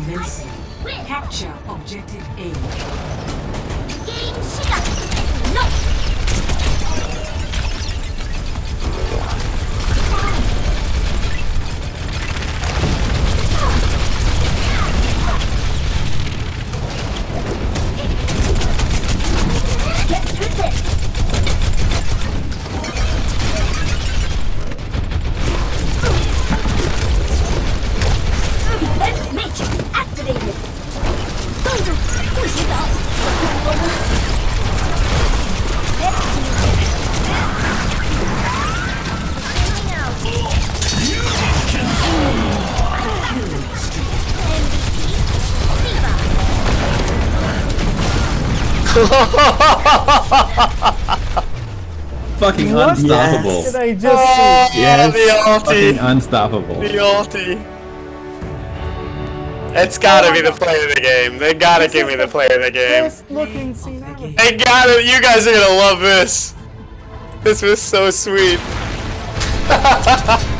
Commencing. Capture objective A. 게임 시작. No. Get through this. Matrix activated. 冻住，不洗澡。 Fucking unstoppable. Did I just see? Yes, the ulti. fucking unstoppable. The ulti. It's gotta be the player of the game. They gotta give me the player of the game. Best looking scene ever. They gotta. You guys are gonna love this. This was so sweet.